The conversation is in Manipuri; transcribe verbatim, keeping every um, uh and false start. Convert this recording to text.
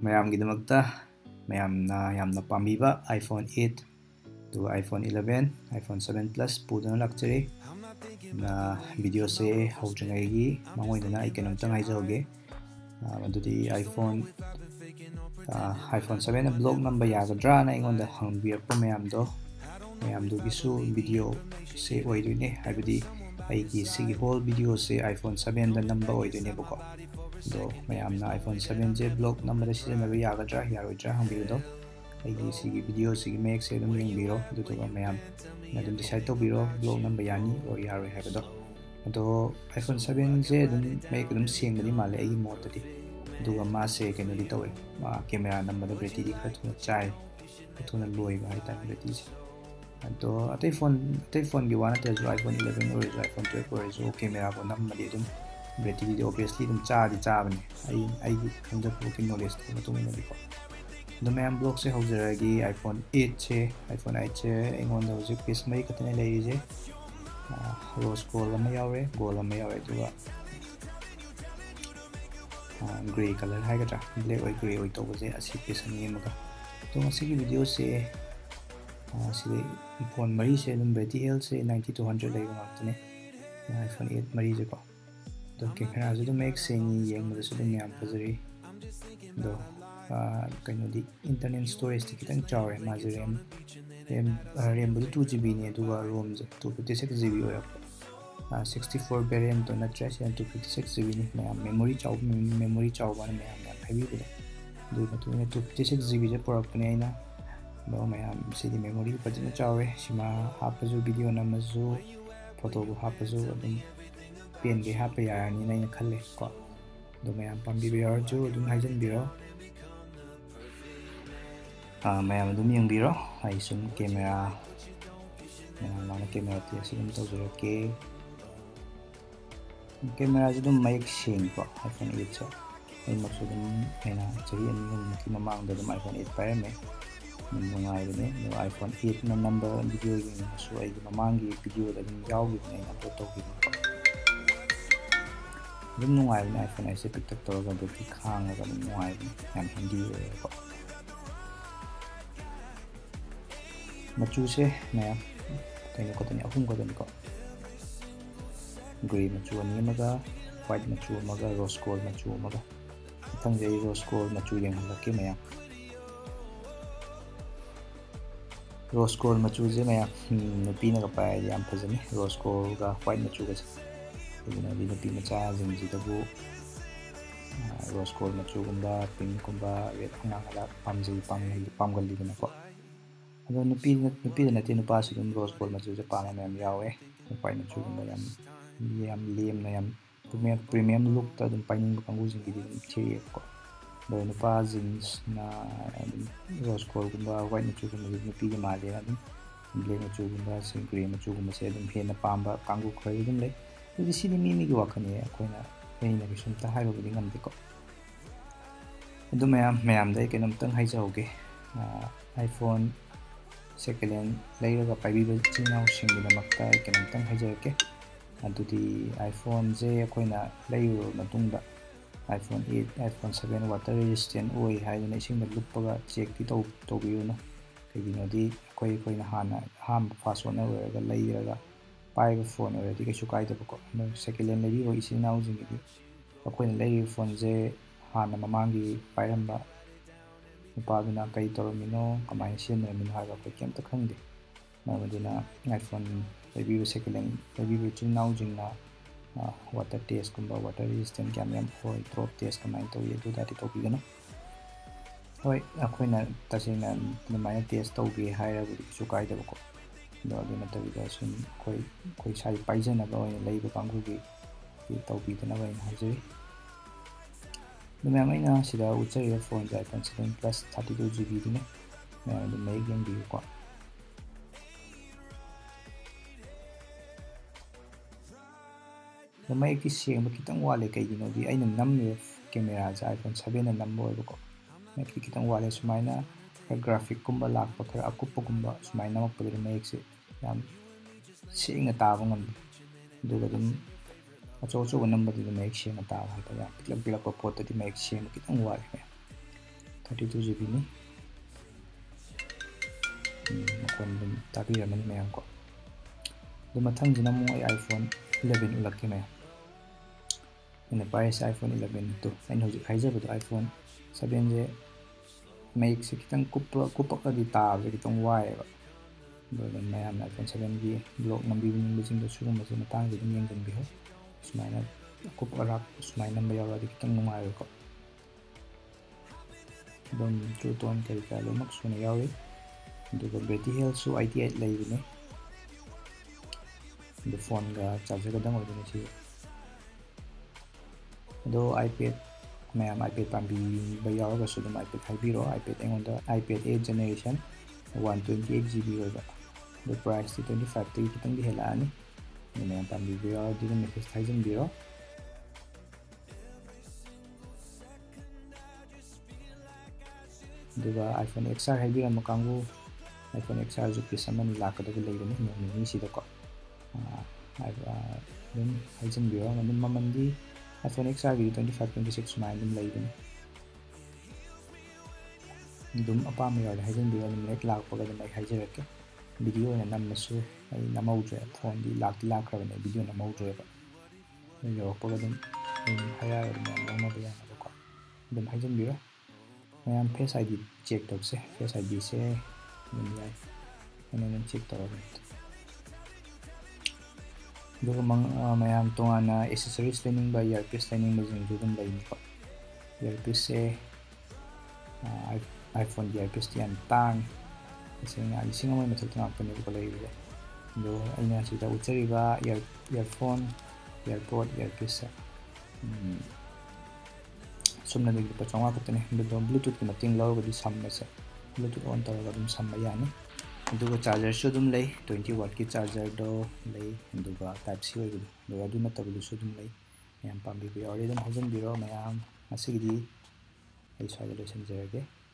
ꯃꯌꯥꯝꯒꯤꯗꯃꯛꯇ ꯃꯌꯥꯝꯅ ꯌꯥꯝꯅ ꯄꯥꯝꯕꯤꯕ iPhone eight ꯑꯗꯨꯒ iPhone eleven iPhone seven plus ꯄꯨꯗꯨꯅ ꯂꯥꯛꯆꯔꯤ ꯅ ꯚꯤꯗꯤꯑꯣꯁꯦ ꯍꯧꯗ꯭ꯔꯤꯉꯩꯒꯤ ꯃꯥꯡꯑꯣꯏꯅꯅ ꯑꯩ ꯀꯩꯅꯣꯝꯇꯪ ꯍꯥꯏꯖꯍꯧꯒꯦ ꯃꯗꯨꯗꯤ iPhone iPhone seven ꯕ꯭ꯂꯣꯛ ꯅꯝꯕ ꯌꯥꯒꯗ꯭ꯔꯥꯅ ꯑꯩꯉꯣꯟꯗ ꯍꯪꯕꯤꯔꯛꯄ ꯃꯌꯥꯝꯗꯣ ꯃꯌꯥꯝꯗꯨꯒꯤꯁꯨ ꯚꯤꯗꯤꯑꯣꯁꯦ ꯑꯣꯏꯗꯣꯏꯅꯦ ꯍꯥꯏꯕꯗꯤ ꯑꯩꯒꯤ ꯁꯤꯒꯤ ꯍꯣꯜ ꯚꯤꯗꯤꯑꯣꯁꯦ iPhone seven ꯗ ꯅꯝꯕ ꯑꯣꯏꯗꯣꯏꯅꯦꯕꯀꯣ ꯑꯗꯣ ꯃꯌꯥꯝꯅ iPhone seven ꯁꯦ ꯕ꯭ꯂꯣꯛ ꯅꯝꯕꯗ ꯁꯤꯖꯤꯟꯅꯕ ꯌꯥꯒꯗ꯭ꯔꯥ ꯌꯥꯔꯣꯏꯗ꯭ꯔꯥ ꯍꯪꯕꯤꯕꯗꯣ ꯑꯩꯒꯤ ꯁꯤꯒꯤ ꯚꯤꯗꯤꯑꯣꯁꯤꯒꯤ ꯃꯌꯦꯛꯁꯦ ꯑꯗꯨꯝ ꯌꯦꯡꯕꯤꯔꯣ ꯑꯗꯨꯗꯨꯒ ꯃꯌꯥꯝ ꯑꯗꯨꯝ ꯗꯤꯁꯥꯏꯗ ꯇꯧꯕꯤꯔꯣ ꯕ꯭ꯂꯣꯛ ꯅꯝꯕ ꯌꯥꯅꯤ ꯑꯣꯔ ꯌꯥꯔꯣꯏ ꯍꯥꯏꯕꯗꯣ ꯑꯗꯣ iPhone seven ꯁꯦ ꯑꯗꯨꯝ ꯃꯌꯦꯛ ꯑꯗꯨꯝ ꯁꯦꯡꯕꯗꯤ ꯃꯥꯜꯂꯦ ꯑꯩꯒꯤ ꯃꯣꯠꯇꯗꯤ ꯑꯗꯨꯒ ꯃꯥꯁꯦ ꯀꯩꯅꯣꯗꯤ ꯇꯧꯋꯦ ꯃꯥ ꯀꯦꯃꯦꯔꯥ ꯅꯝꯕꯗ ꯕꯦꯇ꯭ꯔꯤꯗꯤ ꯈꯔ ꯊꯨꯅ ꯆꯥꯏ ꯈꯔ ꯊꯨꯅ ꯂꯣꯏꯕ ꯍꯥꯏꯇꯥꯔꯦ ꯕꯦꯇ꯭ꯔꯤꯁꯦ ꯑꯗꯣ ꯑꯇꯩ ꯐꯣꯟ ꯑꯇꯩ ꯐꯣꯟꯒꯤ ꯋꯥ ꯅꯠꯇ꯭ꯔꯁꯨ iPhone eleven ꯑꯣꯏꯔꯁꯨ iPhone twelve ꯑꯣꯏꯔꯁꯨ ꯀꯦꯃꯦꯔꯥꯕꯨ ꯅꯝꯃꯗꯤ ꯑꯗꯨꯝ ꯕꯦꯇ꯭ꯔꯤꯗꯤ ꯑꯣꯕꯤꯌꯁꯂꯤ ꯑꯗꯨꯝ ꯆꯥꯗꯤ ꯆꯥꯕꯅꯦ ꯑꯩ ꯑꯩꯒꯤ ꯈꯪꯖꯕꯒꯤ ꯅꯣꯂꯦꯖꯀꯤ ꯃꯇꯨꯡ ꯏꯟꯅꯗꯤꯀꯣ ꯑꯗꯣ ꯃꯌꯥꯝ ꯕ꯭ꯂꯣꯛꯁꯦ ꯍꯧꯖꯔꯛꯑꯒꯦ iPhone eight ꯁꯦ iPhone eight ꯁꯦ ꯑꯩꯉꯣꯟꯗ ꯍꯧꯖꯤꯛ ꯄꯤꯁ ꯃꯔꯤ ꯈꯛꯇꯅꯦ ꯂꯩꯔꯤꯁꯦ ꯔꯣꯁ ꯒꯣꯜ ꯑꯃ ꯌꯥꯎꯔꯦ ꯒꯣꯜ ꯑꯃ ꯌꯥꯎꯔꯦ ꯑꯗꯨꯒ ꯒ꯭ꯔꯦ ꯀꯂꯔ ꯍꯥꯏꯒꯗ꯭ꯔꯥ ꯕ꯭ꯂꯦꯛ ꯑꯣꯏ ꯒ꯭ꯔꯦ ꯑꯣꯏ ꯇꯧꯕꯁꯦ ꯑꯁꯤ ꯄꯤꯁ ꯑꯅꯤ ꯑꯃꯒ ꯑꯗꯣ ꯉꯁꯤꯒꯤ ꯚꯤꯗꯤꯑꯣꯁꯦ ꯁꯤꯗ ꯐꯣꯟ ꯃꯔꯤꯁꯦ ꯑꯗꯨꯝ ꯕꯦꯇ꯭ꯔꯤ ꯍꯦꯜꯊꯁꯦ ninety to one hundred ꯂꯩꯕ ꯉꯥꯛꯇꯅꯦ iPhone eight ꯃꯔꯤꯁꯦꯀꯣ ꯑꯗꯣ ꯀꯦꯃꯦꯔꯥꯁꯨ ꯑꯗꯨꯝ ꯃꯌꯦꯛ ꯁꯦꯡꯉꯤ ꯌꯦꯡꯕꯗꯁꯨ ꯑꯗꯨꯝ ꯌꯥꯝ ꯐꯖꯔꯤ ꯑꯗꯣ ꯀꯩꯅꯣꯗꯤ ꯏꯟꯇꯔꯅꯦꯜ ꯏꯁꯇꯣꯔꯦꯖꯇꯤ ꯈꯤꯇꯪ ꯆꯥꯎꯔꯦ ꯃꯥꯁꯦ ꯔꯦꯝ ꯔꯦꯝ ꯔꯦꯝꯕꯨꯗꯤ two G B ꯅꯤ ꯑꯗꯨꯒ ꯔꯣꯝꯁꯦ two fifty-six G B ꯑꯣꯏꯔꯛꯄ sixty-four ꯚꯦꯔꯤꯌꯦꯟꯇꯣ ꯅꯠꯇ꯭ꯔꯦ ꯁꯤꯅ two fifty-six G B ꯅꯤ ꯃꯌꯥꯝ ꯃꯦꯃꯣꯔꯤ ꯆꯥꯎꯕ ꯃꯦꯃꯣꯔꯤ ꯆꯥꯎꯕꯅ ꯃꯌꯥꯝ ꯌꯥꯝ ꯍꯥꯏꯕꯤꯕꯗꯣ ꯑꯗꯨꯒꯤ ꯃꯇꯨꯡ ꯏꯟꯅ two fifty-six G B ꯁꯦ ꯄꯨꯔꯛꯄꯅꯦ ꯑꯩꯅ ꯑꯗꯣ ꯃꯌꯥꯝ ꯁꯤꯗꯤ ꯃꯦꯃꯣꯔꯤ ꯐꯖꯅ ꯆꯥꯎꯔꯦ ꯁꯤꯃ ꯍꯥꯞꯄꯁꯨ ꯚꯤꯗꯤꯑꯣ ꯅꯝꯃꯁꯨ ꯐꯣꯇꯣꯕꯨ ꯍꯥꯞꯄꯁꯨ ꯑꯗꯨꯝ ꯄꯦꯟꯒꯩ ꯍꯥꯞꯄ ꯌꯥꯔꯅꯤꯅ ꯑꯩꯅ ꯈꯜꯂꯦ ꯀꯣ ꯑꯗꯣ ꯃꯌꯥꯝ ꯄꯥꯝꯕꯤꯕ ꯌꯥꯎꯔꯁꯨ ꯑꯗꯨꯝ ꯍꯥꯏꯖꯟꯕꯤꯔꯣ ꯃꯌꯥꯝ ꯑꯗꯨꯝ ꯌꯦꯡꯕꯤꯔꯣ ꯑꯩ ꯁꯨꯝ ꯀꯦꯃꯦꯔꯥ ꯃꯌꯥꯝ ꯃꯥꯅ ꯀꯦꯃꯦꯔꯥ ꯇꯦꯁ ꯑꯗꯨꯝ ꯇꯧꯖꯔꯛꯀꯦ ꯀꯦꯃꯦꯔꯥꯁꯨ ꯑꯗꯨꯝ ꯃꯌꯦꯛ ꯁꯦꯡꯉꯤꯀꯣ iPhone eight ꯁꯦ ꯑꯩꯃꯛꯁꯨ ꯑꯗꯨꯝ ꯑꯩꯅ ꯆꯍꯤ ꯑꯅꯤ ꯑꯍꯨꯝꯃꯨꯛꯀꯤ ꯃꯃꯥꯡꯗ ꯑꯗum iPhone eight ꯄꯥꯏꯔꯝꯃꯦ ꯅꯨꯡꯉꯥꯏꯕꯅꯦ ꯑꯗꯨꯒ iPhone eight ꯅ ꯅꯝꯕ ꯚꯤꯗꯤꯑꯣ ꯌꯦꯡꯉꯁꯨ ꯑꯩꯒꯤ ꯃꯃꯥꯡꯒꯤ ꯚꯤꯗꯤꯑꯣꯗ ꯑꯗꯨꯝ ꯌꯥꯎꯈꯤꯕꯅꯦ ꯑꯩꯅ ꯑꯞꯂꯣꯗ ꯇꯧꯈꯤꯕꯅꯦꯀꯣ ꯑꯗꯨꯝ ꯅꯨꯡꯉꯥꯏꯕꯅꯦ iPhone eight ꯁꯦ ꯄꯤꯛꯇꯛ ꯇꯧꯔꯒ ꯕꯦꯇ꯭ꯔꯤ ꯈꯥꯡꯉꯒ ꯑꯗꯨꯝ ꯅꯨꯡꯉꯥꯏꯕꯅꯦ ꯌꯥꯝ ꯍꯦꯟꯗꯤ ꯑꯣꯏꯔꯒꯀꯣ ꯃꯆꯨꯁꯦ ꯃꯌꯥꯝ ꯀꯩꯅꯣ ꯈꯛꯇꯅꯤ ꯑꯍꯨꯝ ꯈꯛꯇꯅꯤꯀꯣ ꯒ꯭ꯔꯦ ꯃꯆꯨ ꯑꯅꯤ ꯑꯃꯒ ꯋꯥꯏꯠ ꯃꯆꯨ ꯑꯃꯒ ꯔꯣꯁ ꯒꯣꯜ ꯃꯆꯨ ꯑꯃꯒ ꯃꯊꯪꯁꯦ ꯑꯩ ꯔꯣꯁ ꯒꯣꯜ ꯃꯆꯨ ꯌꯦꯡꯍꯜꯂꯛꯀꯦ ꯃꯌꯥꯝ ꯔꯣꯁ ꯒꯣꯜ ꯃꯆꯨꯁꯦ ꯃꯌꯥꯝ ꯅꯨꯄꯤꯅꯒ ꯄꯥꯏꯔꯗꯤ ꯌꯥꯝ ꯐꯖꯅꯤ ꯔꯣꯁ ꯒꯣꯜꯒ ꯋꯥꯏꯠ ꯃꯆꯨꯒꯁꯦ ꯀꯩꯒꯤꯅꯣꯗꯤ ꯅꯨꯄꯤ ꯃꯆꯥꯁꯤꯡꯁꯤꯗꯕꯨ ꯔꯣꯁ ꯒꯣꯜ ꯃꯆꯨꯒꯨꯝꯕ ꯄꯤꯡꯀꯨꯝꯕ ꯔꯦꯠ ꯑꯉꯥꯡ ꯑꯔꯥꯛ ꯄꯥꯝꯖꯩ ꯄꯥꯝꯒꯜꯂꯤꯗꯅꯀꯣ ꯑꯗꯣ ꯅꯨꯄꯤ ꯅꯨꯄꯤꯗ ꯅꯠꯇꯦ ꯅꯨꯄꯥꯁꯨ ꯑꯗꯨꯝ ꯔꯣꯁ ꯒꯣꯜ ꯃꯆꯨꯁꯦ ꯄꯥꯝꯕ ꯃꯌꯥꯝ ꯌꯥꯎꯋꯦ ꯋꯥꯏꯠ ꯃꯆꯨꯒꯨꯝꯕ ꯌꯥꯝ ꯌꯥꯝ ꯂꯦꯝꯅ ꯌꯥꯝ ꯄ꯭ꯔꯤꯃꯤꯌꯝ ꯂꯨꯛꯇ ꯑꯗꯨꯝ ꯄꯥꯏꯅꯤꯡꯕ ꯀꯥꯡꯕꯨꯁꯤꯡꯒꯤꯗꯤ ꯑꯗꯨꯝ ꯊꯤꯔꯛꯑꯦꯕꯀꯣ ꯑꯗꯣ ꯅꯨꯄꯥꯁꯤꯡꯁꯤꯅ ꯑꯗꯨꯝ ꯔꯣꯁ ꯒꯣꯜꯒꯨꯝꯕ ꯋꯥꯏꯠ ꯃꯆꯨꯒꯨꯝꯕꯁꯦ ꯅꯨꯄꯤꯒꯤ ꯃꯥꯜꯂꯦꯅ ꯑꯗꯨꯝ ꯕ꯭ꯂꯦꯛ ꯃꯆꯨꯒꯨꯝꯕ ꯒ꯭ꯔꯦ ꯃꯆꯨꯒꯨꯝꯕꯁꯦ ꯑꯗꯨꯝ ꯍꯦꯟꯅ ꯄꯥꯝꯕ ꯀꯥꯡꯕꯨ ꯈꯔꯗꯤ ꯑꯗꯨꯝ ꯂꯩ ꯑꯗꯨꯗꯤ ꯁꯤꯗꯤ ꯃꯤ ꯃꯤꯒꯤ ꯋꯥꯈꯜꯅꯤ ꯑꯩꯈꯣꯏꯅ ꯑꯩꯅ ꯀꯩꯁꯨꯝꯇ ꯍꯥꯏꯕꯕꯨꯗꯤ ꯉꯝꯗꯦꯀꯣ ꯑꯗꯨ ꯃꯌꯥꯝ ꯃꯌꯥꯝꯗ ꯑꯩ ꯀꯩꯅꯣꯝꯇꯪ ꯍꯥꯏꯖꯍꯧꯒꯦ iPhone ꯁꯦꯀꯦꯟ ꯍꯦꯟ ꯂꯩꯔꯒ ꯄꯥꯏꯕꯤꯕ ꯏꯆꯤꯟ ꯏꯅꯥꯎꯁꯤꯡꯒꯤꯗꯃꯛꯇ ꯑꯩ ꯀꯩꯅꯣꯝꯇꯪ ꯍꯥꯏꯖꯔꯛꯀꯦ ꯑꯗꯨꯗꯤ iPhoneꯁꯦ ꯑꯩꯈꯣꯏꯅ ꯂꯩꯔꯨꯔꯕ ꯃꯇꯨꯡꯗ iPhone eight iPhone seven water resistant ꯑꯣꯏ ꯍꯥꯏꯗꯅ ꯏꯁꯤꯡꯗ ꯂꯨꯞꯄꯒ ꯆꯦꯛꯇꯤ ꯇꯧꯕꯤꯔꯨꯅꯨ ꯀꯩꯒꯤꯅꯣꯗꯤ ꯑꯩꯈꯣꯏ ꯑꯩꯈꯣꯏꯅ ꯍꯥꯟꯅ ꯑꯍꯥꯟꯕ ꯐꯥꯁ ꯑꯣꯅꯔ ꯑꯣꯏꯔꯒ ꯂꯩꯔꯒ ꯄꯥꯏꯕ ꯐꯣꯟ ꯑꯣꯏꯔꯗꯤ ꯀꯩꯁꯨ ꯀꯥꯏꯗꯕꯀꯣ ꯑꯗꯣ ꯁꯦꯀꯦꯟ ꯍꯦꯟ ꯂꯩꯕꯤꯕ ꯏꯆꯤꯟ ꯏꯅꯥꯎꯁꯤꯡꯒꯤꯗꯤ ꯑꯩꯈꯣꯏꯅ ꯂꯩꯔꯤꯕ ꯐꯣꯟꯁꯦ ꯍꯥꯟꯅ ꯃꯃꯥꯡꯒꯤ ꯄꯥꯏꯔꯝꯕ ꯅꯨꯄꯥꯗꯨꯅ ꯀꯩ ꯇꯧꯔꯝꯃꯤꯅꯣ ꯀꯃꯥꯏꯅ ꯁꯤꯖꯤꯟꯅꯔꯝꯃꯤꯅꯣ ꯍꯥꯏꯕ ꯑꯩꯈꯣꯏ ꯀꯩꯝꯇ ꯈꯪꯗꯦ ꯃꯔꯝ ꯑꯗꯨꯅ iPhone ꯂꯩꯕꯤꯕ ꯁꯦꯀꯦꯟ ꯍꯦꯟ ꯂꯩꯕꯤꯕ ꯏꯆꯤꯟ ꯏꯅꯥꯎꯁꯤꯡꯅ ꯋꯥꯇꯔ ꯇꯦꯁꯀꯨꯝꯕ ꯋꯥꯇꯔ ꯔꯦꯖꯤꯁꯇꯦꯟ ꯀꯌꯥꯝ ꯌꯥꯝ ꯑꯣꯏ ꯗ꯭ꯔꯣꯞ ꯇꯦꯁ ꯀꯃꯥꯏꯅ ꯇꯧꯏ ꯑꯗꯨꯗꯥꯗꯤ ꯇꯧꯕꯤꯒꯅꯨ ꯍꯣꯏ ꯑꯩꯈꯣꯏꯅ ꯇꯁꯦꯡꯅ ꯑꯗꯨꯃꯥꯏꯅ ꯇꯦꯁ ꯇꯧꯒꯦ ꯍꯥꯏꯔꯕꯗꯤ ꯀꯩꯁꯨ ꯀꯥꯏꯗꯕꯀꯣ ꯑꯗꯣ ꯑꯗꯨ ꯅꯠꯇꯕꯤꯗ ꯁꯨꯝ ꯑꯩꯈꯣꯏ ꯑꯩꯈꯣꯏ ꯏꯁꯥꯒꯤ ꯄꯥꯏꯖꯅꯕ ꯑꯣꯏꯅ ꯂꯩꯕ ꯀꯥꯡꯕꯨꯒꯤ ꯇꯧꯕꯤꯗꯅꯕ ꯑꯩꯅ ꯍꯥꯏꯖꯔꯤ ꯑꯗꯨ ꯃꯌꯥꯝ ꯑꯩꯅ ꯁꯤꯗ ꯎꯠꯆꯔꯤꯕ ꯐꯣꯟꯁꯦ iPhone seven plus thirty-two G B ꯗꯨꯅꯦ ꯃꯌꯥꯝ ꯑꯗꯨꯝ ꯃꯌꯦꯛ ꯌꯦꯡꯕꯤꯌꯨꯀꯣ ꯑꯗꯣ ꯃꯌꯦꯛꯇꯤ ꯁꯦꯡꯕ ꯈꯤꯇꯪ ꯋꯥꯠꯂꯦ ꯀꯩꯒꯤꯅꯣꯗꯤ ꯑꯩꯅ ꯅꯝꯃꯤꯕ ꯀꯦꯃꯦꯔꯥꯁꯦ iPhone seven ꯅ ꯅꯝꯕ ꯑꯣꯏꯕꯀꯣ ꯃꯌꯦꯛꯇꯤ ꯈꯤꯇꯪ ꯋꯥꯠꯂꯦ ꯁꯨꯃꯥꯏꯅ ꯈꯔ ꯒ꯭ꯔꯥꯐꯤꯛꯀꯨꯝꯕ ꯂꯥꯛꯄ ꯈꯔ ꯑꯀꯨꯞꯄꯒꯨꯝꯕ ꯁꯨꯃꯥꯏꯅ ꯅꯝꯃꯛꯄꯗꯗꯤ ꯃꯌꯦꯛꯁꯦ ꯌꯥꯝ ꯁꯦꯡꯅ ꯇꯥꯕ ꯉꯝꯗꯦ ꯑꯗꯨꯒ ꯑꯗꯨꯝ ꯑꯆꯧ ꯑꯆꯧꯕ ꯅꯝꯕꯗꯨꯗꯤ ꯃꯌꯦꯛ ꯁꯦꯡꯅ ꯇꯥꯕ ꯍꯥꯏꯇꯥꯔꯦ ꯌꯥꯝ ꯄꯤꯛꯂꯛ ꯄꯤꯛꯂꯛꯄ ꯄꯣꯠꯇꯗꯤ ꯃꯌꯦꯛ ꯁꯦꯡꯕ ꯈꯤꯇꯪ ꯋꯥꯠꯂꯦ thirty-two G B ni makon dum tabirmani mayam ko du mathang jina mo ai iPhone eleven ulakke mayam ina pais iPhone eleven to ain hoji khaiza bu iPhone seven je make se kitang kupa kupa ka di ta je kitang wai ba do mayam iPhone seven gi block nambi ni bijing do sugum ma matang ji dum yang jang bi ho smaina kupa rak smaina ba yawa di kitang ngai ko dum true tone kari ka le mak suna yawi do battery health su eighty-eight lay ne the phone ga charger ga dang odine chi do iPad mayam iPad pambi ba yaw ga su dum iPad hai biro iPad engonda iPad eight generation one twenty-eight G B ba the price twenty-five to kitang di hela ani mayam pambi ba yaw di message thai jam biro duga iPhone X R hai biro makangu iPhone X R ju piece amani lakada ga lay ni no ni si da ko then hajin biro ngam mamandi iPhone X R gi twenty-five twenty-six mai dum lay dum dum apa mi yar hajin biro ni nek lak pa ga dum ai hajira ke video na nam masu ai namau je phone di lak lak kra ne video namau je ba yo pa ga dum haya ne namau ba ya ko dum hajin biro mayam face I D check tok se face I D se min yai ana check tok do mang mayam tonga na accessories training ba earpiece training ba jing dum lai ni ko earpiece se iPhone earpiece ti an tang singa singa mai mathal tang pa ni ko lai ri do aina si da uchari ba ear earphone earpod earpiece sumna de pa chonga ko tene do bluetooth ki mating law ga di samna se bluetooth on tar ga dum samma yani duga charger su dum lay twenty watt ki charger do lay duga type C oi do adu na tablu su dum lay yam pambi bi ore dum hajam biro mayam asigi di ai sa ga lesion jage